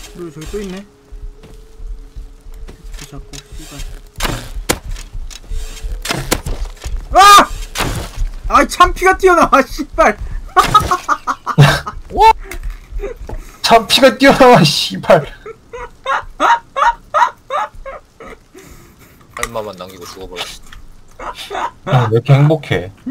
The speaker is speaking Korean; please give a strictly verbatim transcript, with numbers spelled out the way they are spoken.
그리고 저기 또 있네. 또 잡고 씨발. 아! 아이 참피가 튀어나와 씨발. 와! 참 피가 뛰어나와 씨발. 얼마만 남기고 죽어버렸어. 아, 왜 이렇게 행복해?